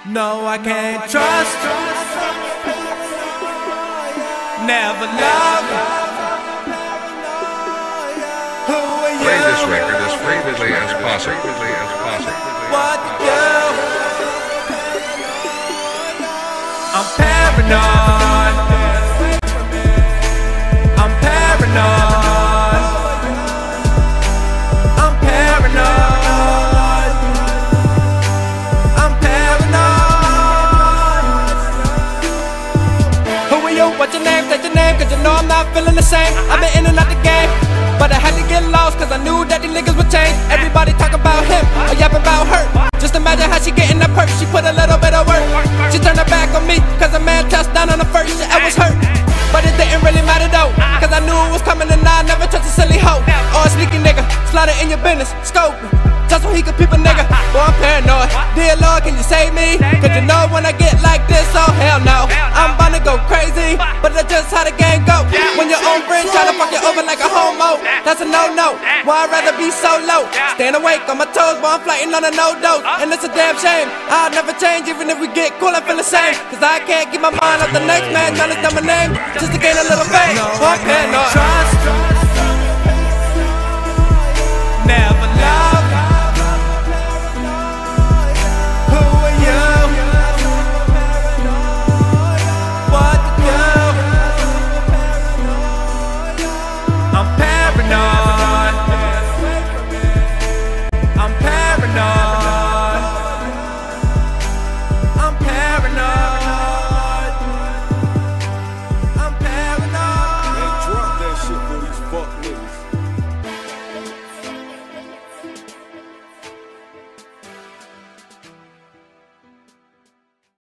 No, I can't trust. Never love. Who are you? Play this record as frequently as possible. What to do? I'm paranoid. I'm paranoid. I'm paranoid. I'm paranoid. Who are you? What's your name? State your name, cause you know I'm not feeling the same. I've been in and out the game, but I had to get lost cause I knew that these niggas would change. Everybody talk about him, or yap about her. Just imagine how she getting that perk. She put a little bit of work. She turned her back on me cause a man touched down on the first. I was hurt, but it didn't really matter though, cause I knew it was coming and I never trust a silly hoe or a sneaky nigga. Slaughter in your business, scoping just so he could peep a nigga. Boy, I'm paranoid. Dear Lord, can you save me? Cause you know when I get like this, oh hell no, I'm bound to go crazy. But that's just how the game go. When your own friend try to fuck you over like a homo, that's a no-no. Why I'd rather be solo, staying awake on my toes while I'm flighting on a no-dose. And it's a damn shame, I'll never change. Even if we get cool, I feel the same, cause I can't get my mind off the next man trying to sell my name just to gain a little fame. Boy, I'm paranoid.